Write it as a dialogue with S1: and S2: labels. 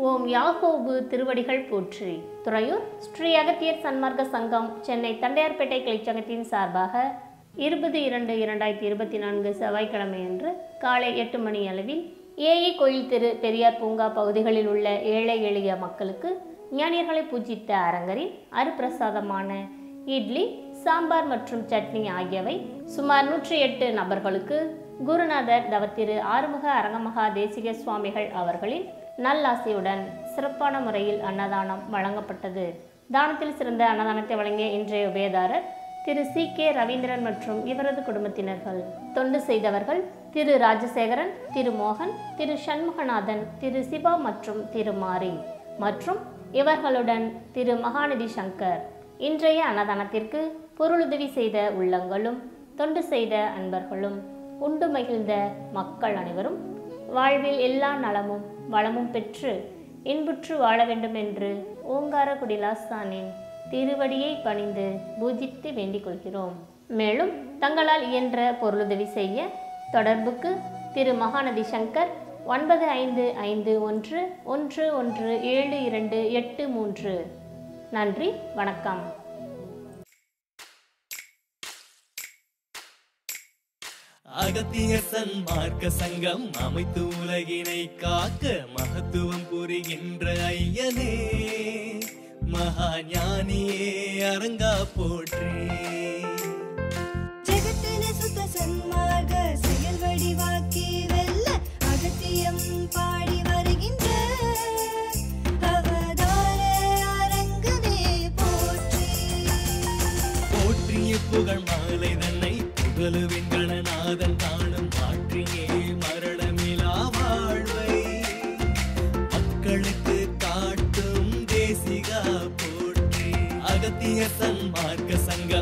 S1: ஓம் யாகோபு திருவடிகள் போற்றி. துறையூர் ஸ்ரீ அகத்தியர் சன்மார்க்க சங்கம் சென்னை தண்டையார்பேட்டை கிளைச்சங்கத்தின் சார்பாக 20-2-2024 செவ்வாய்க்கிழமை அன்று காலை 8 மணி அளவில் ஏஇ கோயில் தெரு, பெரியார் பூங்கா பகுதிகளில் உள்ள ஏழை எளிய மக்களுக்கு ஞானியர்களை பூஜித்த அரங்கரின் அருப்பிரசாதமான இட்லி, சாம்பார் மற்றும் சட்னி ஆகியவை சுமார் 108 நபர்களுக்கு குருநாதர் தவத்திரு ஆறுமுக அரங்கமகா தேசிக சுவாமிகள் அவர்களின் நல்லாசியுடன் சிறப்பான முறையில் அன்னதானம் வழங்கப்பட்டது. தானத்தில் சிறந்த அன்னதானத்தை வழங்கிய இன்றைய உபயதாரர் திரு சி.கே. ரவீந்திரன் மற்றும் இவரது குடும்பத்தினர்கள். தொண்டு செய்தவர்கள் திரு ராஜசேகரன், திரு மோகன், திரு சண்முகநாதன், திரு சிவா மற்றும் திரு மாரி மற்றும் இவர்களுடன் திரு மகாநிதி சங்கர். இன்றைய அன்னதானத்திற்கு பொருளுதவி செய்த உள்ளங்களும் தொண்டு செய்த அன்பர்களும் உண்டு மகிழ்ந்த மக்கள் அனைவரும் வாழ்வில் எல்லா நலமும் வளமும் பெற்று இன்புற்று வாழ வேண்டும் என்று ஓங்காரக்குடி லாஸ்தானின் திருவடியை பணிந்து பூஜித்து வேண்டிக் கொள்கிறோம். மேலும் தங்களால் இயன்ற பொருளுதவி செய்ய தொடர்புக்கு திரு மகாநதி சங்கர் 9551117283. நன்றி, வணக்கம்.
S2: அகத்திய சன்மார்க்க சங்கம் அமைத்து உலகினை காக்க மகத்துவம் புரிகின்ற ஐயனே, மகா ஞானியே அரங்கா போற்றி.
S3: ஜெகத்தின சுத்த சன்மார்க்க செயல் வடிவாக்கி வெல்ல அகத்தியம் பாடி வருகின்ற அவதார அரங்கனே போற்றி.
S2: போற்றிய புகழ் மாலை தன்னை புகழுவின் கணநாதன் தானும் மாற்றியே மரணமிலா வாழ்வை மக்களுக்கு காட்டும் தேசிகா போற்றி. அகத்திய சன்மார்க்க சங்கம்